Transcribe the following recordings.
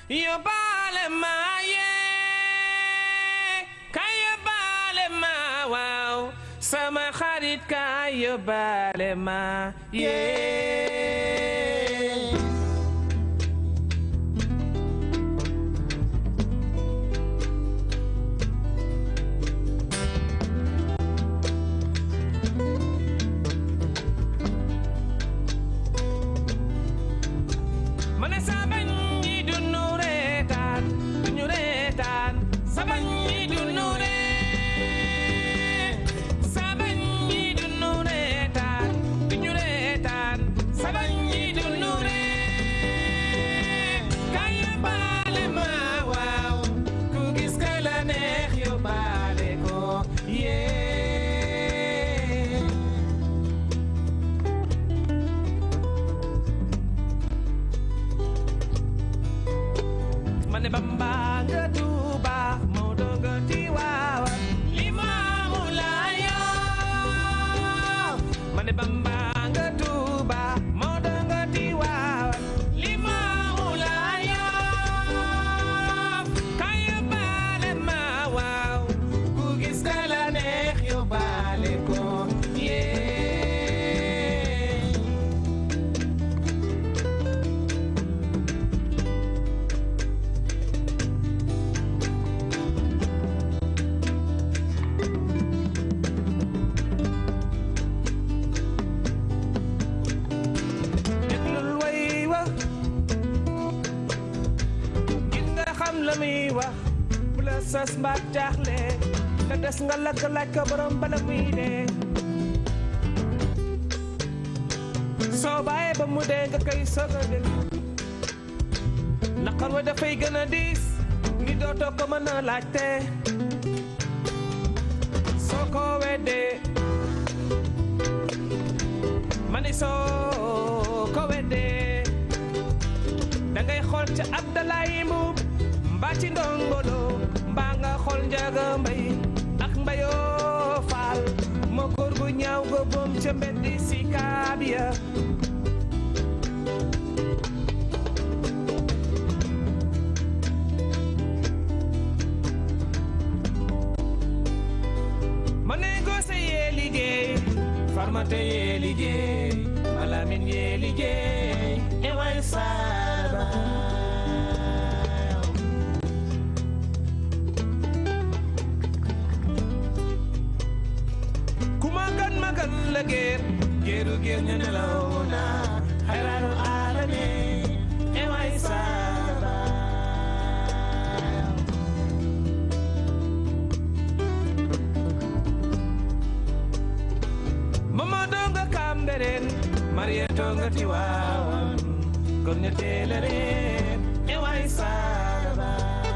yóbbaale ma yee kay yóbbaale ma waaw sama xarit kay yóbbaale ma yee sas mbaat jaaxle nga des nga lagg laaj ko borom bala muy dee soo bàyyee ba mu dee nga koy soog a dégg naqar wa dafay gën a diis ngi dootoo ko mën a laajte soo ko weddee ma ni soo ko weddee dangay xool ca Abdalaay Mbuub mbaa ci Ndongolo mbaa nga xool Njaga Mbay ak Mbayoo Faal moo góor gu ñaaw go boom ca mbeddi si kaabiya ma ne goose yee liggéey farmate yee liggéey malamin yee liggéey e way saaba la géer géeru géer ñu ne la woona xayraanu aalame e way saaba mama donga Cambérène Mariéto nga Tiwaawan kon ñu teele reen e way saaba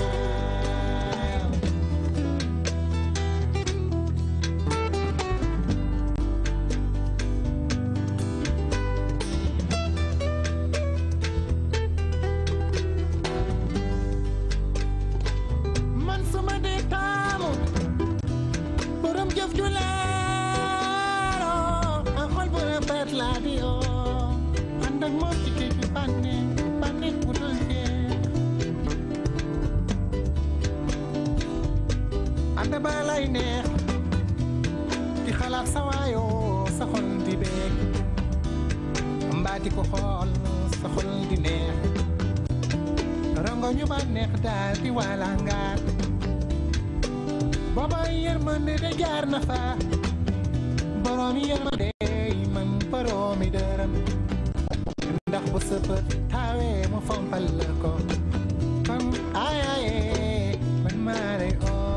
balay neex di xalaat sa waayoo sa xol di beeg mbaa di ko xool sa xol di neex rongo ñu ba neex daal di walangaat booba yërmande de jaar na fa boroomi yërmande man boroomi dërëm ndax bu sëpët taawee mu fompal la ko kon aaye man maa lay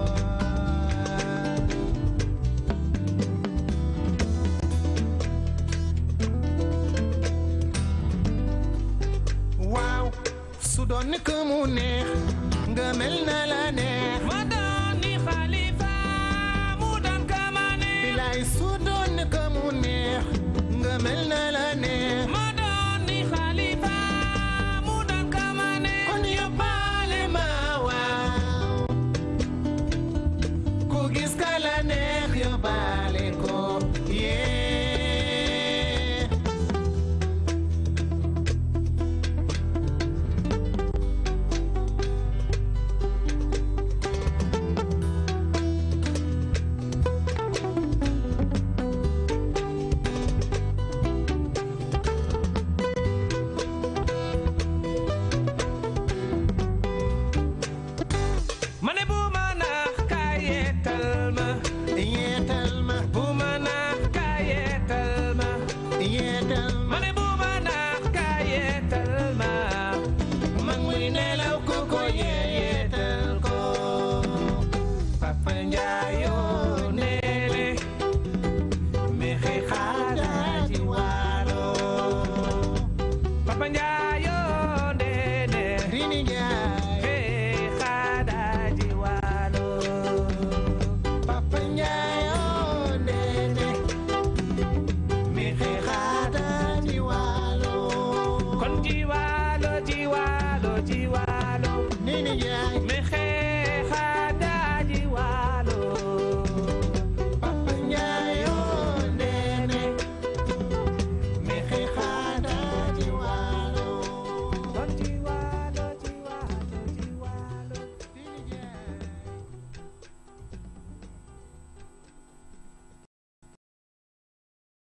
doon ni ko mu neex nga mel na la neex ma doon ni Xalifa mu doon kama neex bilaay su doon ni ko mu neex nga mel na la neex ma doon ni Xalifa mu doon kama neex kon yóbbaale ma waaw ku gis ka la neex yóbbaale ko yee Papa Njayo ndene Rini Njaay hey xaada jiwaalo Papa Njaay ndene mi xaada jiwaalo kon jiwaalo jiwaalo jiwaalo